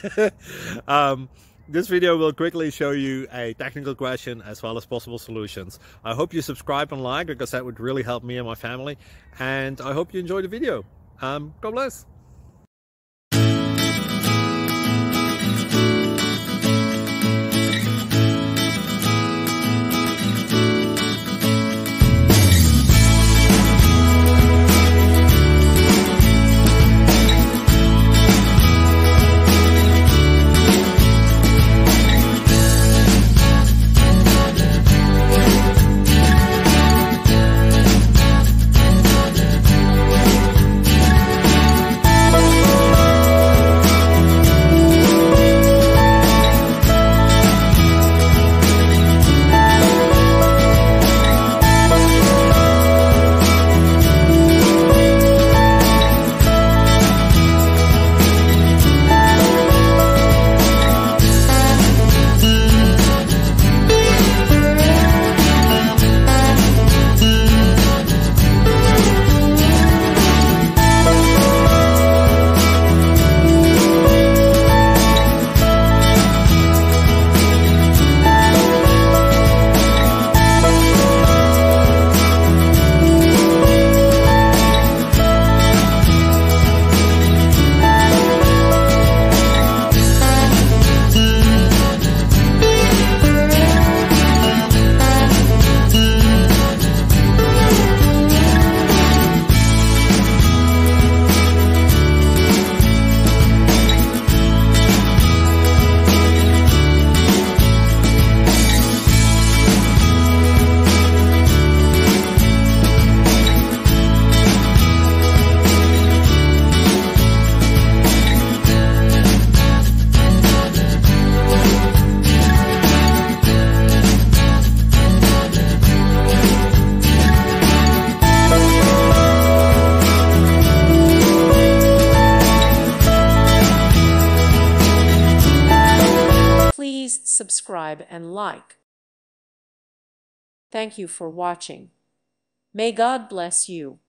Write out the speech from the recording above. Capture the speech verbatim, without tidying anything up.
um, this video will quickly show you a technical question as well as possible solutions. I hope you subscribe and like, because that would really help me and my family. And I hope you enjoy the video. Um, God bless. Please subscribe and like. Thank you for watching. May God bless you.